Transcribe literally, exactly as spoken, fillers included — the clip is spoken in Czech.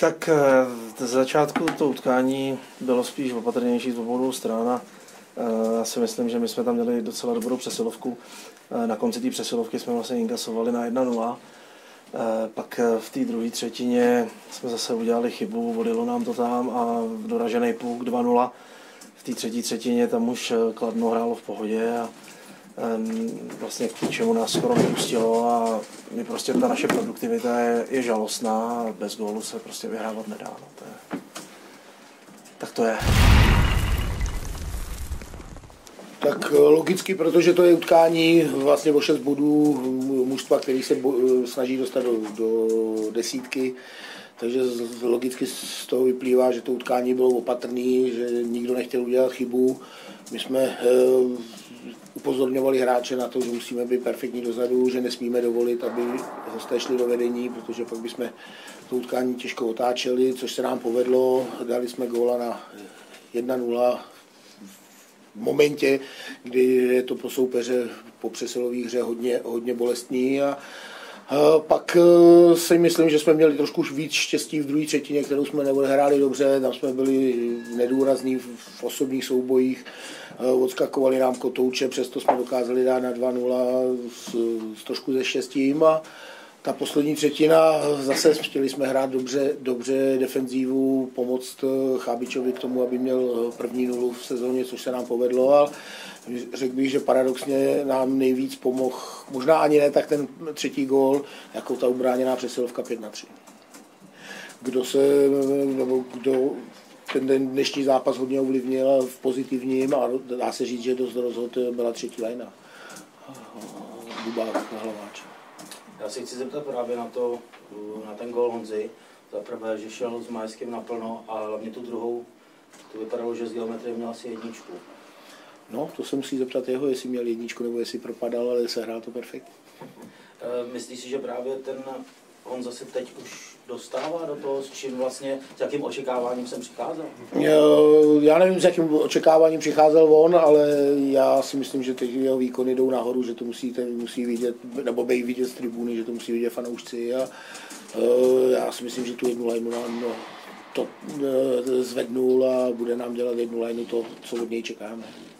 Tak z začátku to utkání bylo spíš opatrnější z obou stran. Já si myslím, že my jsme tam měli docela dobrou přesilovku. Na konci té přesilovky jsme vlastně inkasovali na jedna nula. Pak v té druhé třetině jsme zase udělali chybu, vodilo nám to tam a doražený puk dva nula. V té třetí třetině tam už Kladno hrálo v pohodě a vlastně k čemu nás skoro nepustilo a my prostě ta naše produktivita je, je žalostná a bez gólu se prostě vyhrávat nedá. No, to je... Tak to je. Tak logicky, protože to je utkání vlastně o šest bodů mužstva, který se snaží dostat do, do desítky, takže logicky z toho vyplývá, že to utkání bylo opatrný, že nikdo nechtěl udělat chybu. My jsme uh, upozorňovali hráče na to, že musíme být perfektní dozadu, že nesmíme dovolit, aby hosté šli do vedení, protože pak bychom to utkání těžko otáčeli, což se nám povedlo. Dali jsme góla na jedna nula v momentě, kdy je to pro soupeře po přesilové hře hodně, hodně bolestný. A A pak si myslím, že jsme měli trošku víc štěstí v druhé třetině, kterou jsme neodehráli dobře, tam jsme byli nedůrazní v osobních soubojích, odskakovali nám kotouče, přesto jsme dokázali dát na dva nula s, s trošku se štěstím a ta poslední třetina, zase chtěli jsme hrát dobře, dobře defenzívu, pomoct Chábičovi k tomu, aby měl první nulu v sezóně, což se nám povedlo. A řekl bych, že paradoxně nám nejvíc pomohl, možná ani ne tak ten třetí gól, jako ta ubráněná přesilovka pět na tři. Kdo se, nebo kdo ten dnešní zápas hodně ovlivnil v pozitivním a dá se říct, že dost rozhod byla třetí lajna. Dubák Hlaváč. Já se chci zeptat právě na to, na ten gól Honzy. Za prvé, že šel s Majským naplno a hlavně tu druhou, to vypadalo, že z geometrie měl asi jedničku. No, to se musí zeptat jeho, jestli měl jedničku nebo jestli propadal, ale se hrál to perfektně. Myslíš si, že právě ten Honza se teď už dostává do toho, s čím vlastně, s jakým očekáváním jsem přicházel? Já nevím, s jakým očekáváním přicházel on, ale já si myslím, že teď jeho výkony jdou nahoru, že to musí, ten, musí vidět, nebo bej vidět z tribuny, že to musí vidět fanoušci a já si myslím, že tu jednu lajnu nám no, to zvednul a bude nám dělat jednu lajnu to, co od něj čekáme.